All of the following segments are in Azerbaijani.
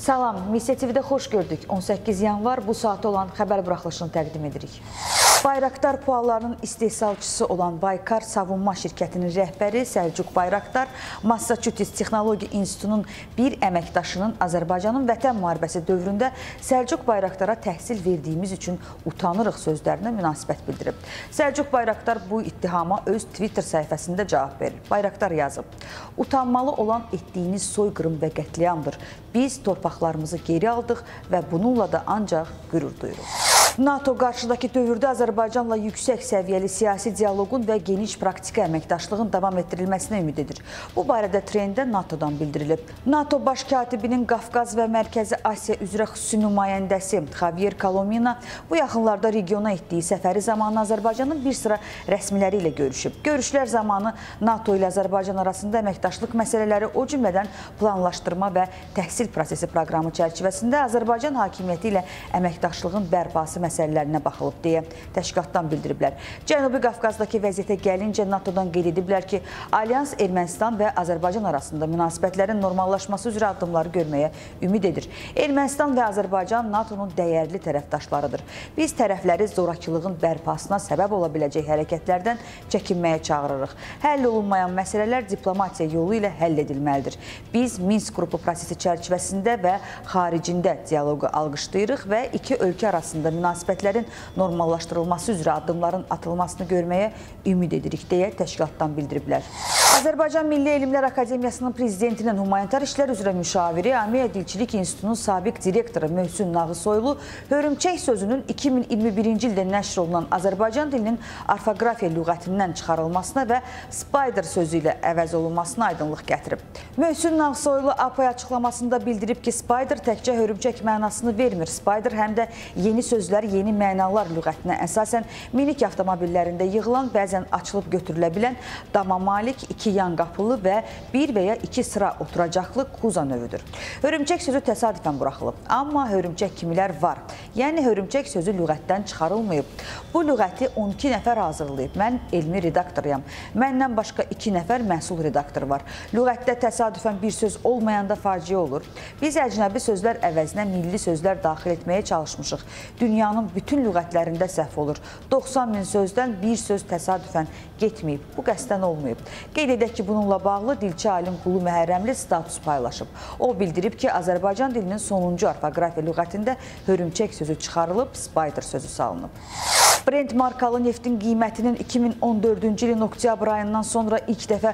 Salam, Missiya TV-də xoş gördük. 18 yanvar bu saata olan xəbər buraxılışını təqdim edirik. Bayraktar PUA-larının istehsalçısı olan Baykar Savunma şirkətinin rəhbəri Səlcuq Bayraktar, Massachusetts Texnologiya İnstitutunun bir əməkdaşının Azərbaycanın vətən müharibəsi dövründə Səlcuq Bayraktara təhsil verdiyimiz üçün utanırıq sözlərinə münasibət bildirib. Səlcuq Bayraktar bu ittihama öz Twitter səhifəsində cavab verir. Bayraktar yazıb: "Utanmalı olan etdiyiniz soyqırım və qətliamdır. Biz torpaqlarımızı geri aldıq və bununla da ancaq qürur duyuruq." NATO qarşıdakı dövrdə Azərbaycanla yüksək səviyyəli siyasi dialoqun və geniş praktiki əməkdaşlığın davam etdirilməsinə ümid edir. Bu barədə trendə NATOdan bildirilib. NATO baş katibinin Qafqaz və Mərkəzi Asiya üzrə xüsusi nümayəndəsi Javier Colomina bu yaxınlarda regiona etdiyi səfəri zamanı Azərbaycanın bir sıra rəsmiləri ilə görüşüb. Görüşlər zamanı NATO ilə Azərbaycan arasında əməkdaşlıq məsələləri, o cümlədən planlaşdırma və təhsil prosesi proqramı çərçivəsində Azərbaycan hakimiyyəti ilə əməkdaşlığın bərpası məsələlərinə baxılıb deyə təşkilatdan bildiriblər. Cənubi Qafqazdakı vəziyyətə gəlincə NATOdan qeyd ediblər ki, Alyans Ermənistan və Azərbaycan arasında münasibətlərin normallaşması üzrə addımları görməyə ümid edir. Ermənistan və Azərbaycan NATOnun dəyərli tərəfdaşlarıdır. Biz tərəfləri zorakılığın bərpasına səbəb ola biləcək hərəkətlərdən çəkinməyə çağırırıq. Həll olunmayan məsələlər diplomatiya yolu ilə həll edilməlidir. Biz Minsk qrupu prosesi çərçivəsində və xaricində dialoqu alqışlayırıq və iki ölkə arasında münasibətlərin normallaşdırılması üzrə addımların atılmasını görməyə ümid edirik deyə təşkilatdan bildiriblər. Azərbaycan Milli Elmlər Akademiyasının prezidentinin humanitar işlər üzrə müşaviri, Amiya Dilçilik İnstitutunun sabiq direktoru Möhsün Nağısoylu hörümçək sözünün 2021-ci ildə nəşr olunan Azərbaycan dilinin orfoqrafiya lüğətindən çıxarılmasına və spider sözü ilə əvəz olunmasına aydınlıq gətirib. Möhsün Nağısoylu APAY açıqlamasında bildirib ki, spider təkcə hörümçək mənasını vermir. Spider həm də yeni sözlər, yeni mənalar lüğətinə əsasən minik avtomobillərində yığılan, bəzən açılıb götürülə bilən, dama malik, iki yan qapılı və bir və ya iki sıra oturacaqlı kuza növüdür. Hörümçək sözü təsadüfən buraxılıb. Amma hörümçək kimilər var. Yəni, hörümçək sözü lüğətdən çıxarılmayıb. Bu lüğəti 12 nəfər hazırlayıb. Mən elmi redaktoruyam. Məndən başqa 2 nəfər məhsul redaktoru var. Lüğətdə təsadüfən bir söz olmayanda faciə olur. Biz əcnəbi sözlər əvəzinə milli sözlər daxil etməyə çalışmışıq. Dünyanın bütün lüğətlərində səhv olur. 90 min sözdən bir söz təsadüfən getməyib. Bu qəsdən olmayıb. Qeyd edək ki, bununla bağlı dilçi alim Qulu Məhərrəmli status paylaşıb. O bildirib ki, Azərbaycan dilinin sonuncu orfoqrafiya lüğətində hörümçək sözü çıxarılıb, spider sözü salınıb. Brent markalı neftin qiymətinin 2014-cü ilin oktyabr ayından sonra ilk dəfə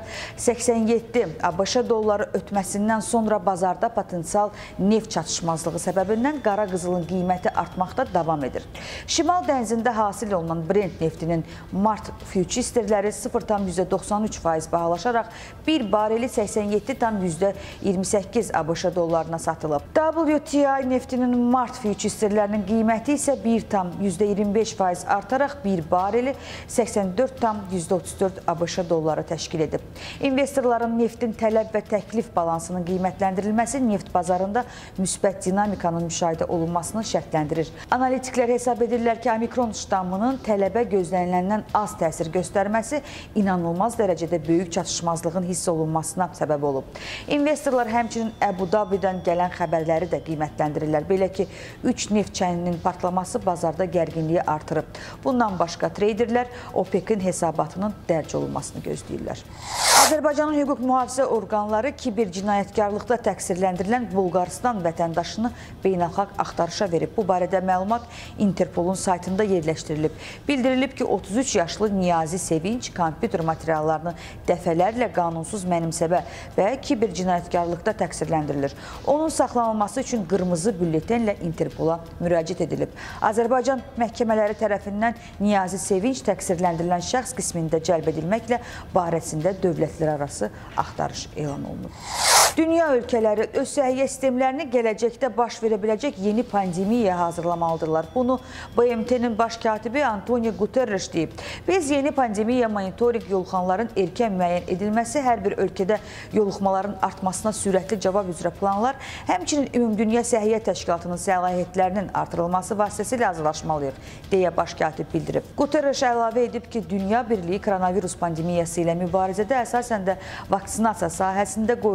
87 ABŞ dolları ötməsindən sonra bazarda potensial neft çatışmazlığı səbəbindən qara qızılın qiyməti artmaqda davam edir. Şimal dənizində hasil olunan Brent neftinin mart fütureləri 0,93% bahalaşaraq bir bareli 87,28 ABŞ dollarına satılıb. WTI neftinin mart füturelərinin qiyməti isə 1,25% artaraq bir bareli 84,34 ABŞ dolları təşkil edib. İnvestorların neftin tələb və təklif balansının qiymətləndirilməsi neft bazarında müsbət dinamikanın müşahidə olunmasını şərtləndirir. Analitiklər hesab edirlər ki, omikron ştammının tələbə gözləniləndən az təsir göstərməsi inanılmaz dərəcədə böyük çatışmazlığın hiss olunmasına səbəb olub. İnvestorlar həmçinin Əbu Dabidən gələn xəbərləri də qiymətləndirirlər. Belə ki, 3 neft çəninin partlaması bazarda gərginliyi artırıb. Bundan başqa treyderlər OPEC-in hesabatının dərc olunmasını gözləyirlər. Azərbaycanın hüquq mühafizə orqanları kiber cinayətkarlıqda təqsirləndirilən Bulqaristan vətəndaşını beynəlxalq axtarışa verib. Bu barədə məlumat Interpolun saytında yerləşdirilib. Bildirilib ki, 33 yaşlı Niyazi Sevinç kompüter materiallarını dəfələrlə qanunsuz mənimsəbə və kiber cinayətkarlıqda təqsirləndirilir. Onun saxlanılması üçün qırmızı bülletenlə Interpola müraciət edilib. Azərbaycan məhkəmələri tərəfindən Niyazi Sevinç təqsirləndirilən şəxs qismində cəlb edilməklə barəsində dövlətlərarası axtarış elan olunub. Dünya ölkələri öz səhiyyə sistemlərini gələcəkdə baş verə biləcək yeni pandemiyaya hazırlamalıdırlar. Bunu BMT-nin baş katibi Antonio Guterres deyib. Biz yeni pandemiya monitoring yoluxanların erkən müəyyən edilməsi, hər bir ölkədə yoluxmaların artmasına sürətli cavab üzrə planlar, həmçinin Ümumdünya Səhiyyə Təşkilatının səlahiyyətlərinin artırılması vasitəsilə hazırlaşmalıyıq, deyə baş katib bildirib. Guterres əlavə edib ki, Dünya Birliyi koronavirus pandemiyası ilə mübarizədə əsasən də vaksinasiya sahəsində qoyulan hədəf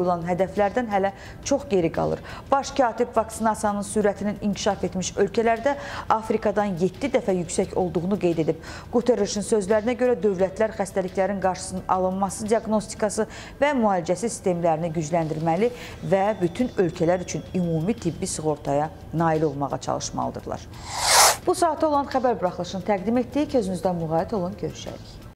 hədəflərdən hələ çox geri qalır. Baş katib vaksinasiyanın sürətinin inkişaf etmiş ölkələrdə Afrikadan 7 dəfə yüksək olduğunu qeyd edib. Quterreşin sözlərinə görə dövlətlər xəstəliklərin qarşısının alınması, diaqnostikası və müalicəsi sistemlərini gücləndirməli və bütün ölkələr üçün ümumi tibbi sığortaya nail olmağa çalışmalıdırlar. Bu saata olan xəbər buraxılışını təqdim etdik. Özünüzdən müğayət olun. Görüşərik.